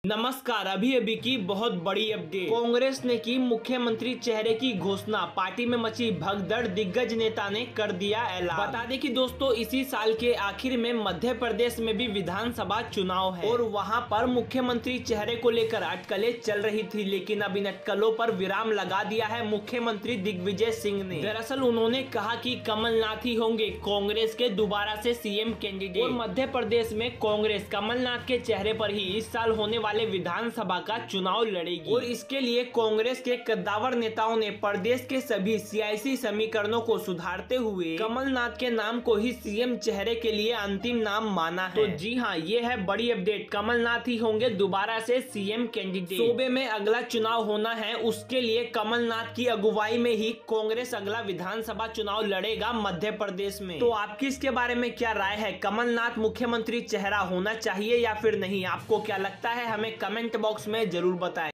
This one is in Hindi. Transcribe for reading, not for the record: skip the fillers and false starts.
नमस्कार। अभी की बहुत बड़ी अपडेट। कांग्रेस ने की मुख्यमंत्री चेहरे की घोषणा, पार्टी में मची भगदड़, दिग्गज नेता ने कर दिया ऐलान। बता दें कि दोस्तों इसी साल के आखिर में मध्य प्रदेश में भी विधानसभा चुनाव है और वहां पर मुख्यमंत्री चेहरे को लेकर अटकलें चल रही थी, लेकिन अब इन अटकलों पर विराम लगा दिया है मुख्यमंत्री दिग्विजय सिंह ने। दरअसल उन्होंने कहा कि कमलनाथ ही होंगे कांग्रेस के दोबारा से सीएम कैंडिडेट और मध्य प्रदेश में कांग्रेस कमलनाथ के चेहरे पर ही इस साल होने वाले विधानसभा का चुनाव लड़ेगी और इसके लिए कांग्रेस के कद्दावर नेताओं ने प्रदेश के सभी सियासी समीकरणों को सुधारते हुए कमलनाथ के नाम को ही सीएम चेहरे के लिए अंतिम नाम माना है। तो जी हाँ, ये है बड़ी अपडेट। कमलनाथ ही होंगे दोबारा से सीएम कैंडिडेट। सूबे में अगला चुनाव होना है, उसके लिए कमलनाथ की अगुवाई में ही कांग्रेस अगला विधानसभा चुनाव लड़ेगा मध्य प्रदेश में। तो आपकी इसके बारे में क्या राय है? कमलनाथ मुख्यमंत्री चेहरा होना चाहिए या फिर नहीं? आपको क्या लगता है? हमें कमेंट बॉक्स में जरूर बताएं।